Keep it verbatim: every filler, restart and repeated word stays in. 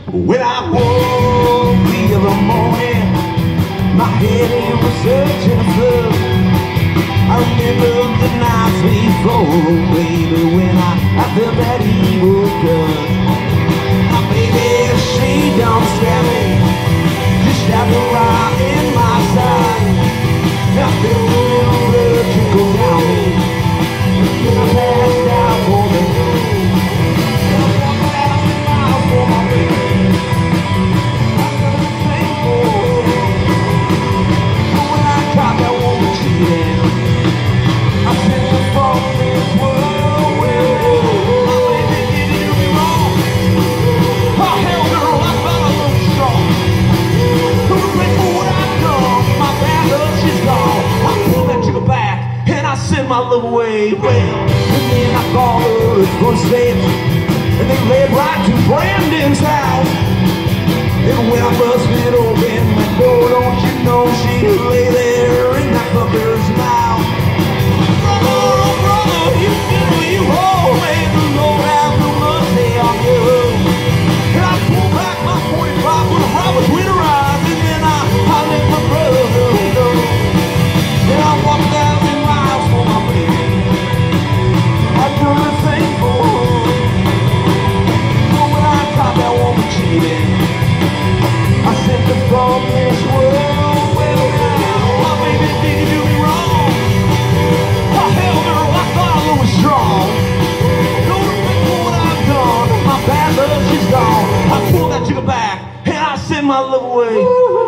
When I woke the other morning, my head it was such in a flood. I remember the nights before, baby, when I, I felt that evil touch. Now baby, she don't scare me, just stabbed her right in my side. I felt a little blood trickle down me, then I passed out for the night. My love away, well, and then I called her for steps, and they led right to Brandon's house. And when I busted open my door, don't you know she lay there in that fucker's mouth. Brother, oh brother, you know you all made the Lord have no mercy on you. And I pulled back my forty-five when the robbers went around, and then I, I let my brother know. And I walked out. My love away.